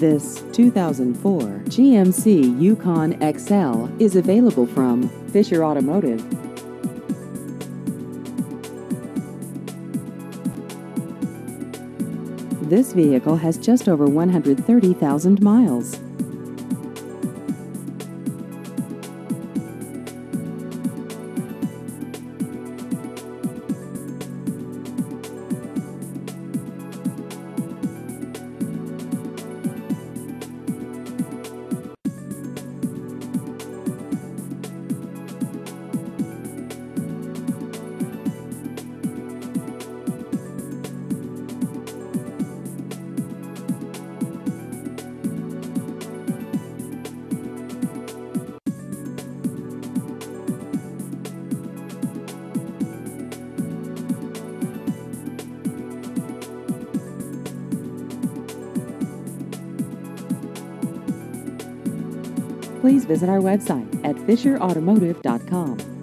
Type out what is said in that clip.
This 2004 GMC Yukon XL is available from Fisher Automotive. This vehicle has just over 130,000 miles. Please visit our website at fisherautomotive.com.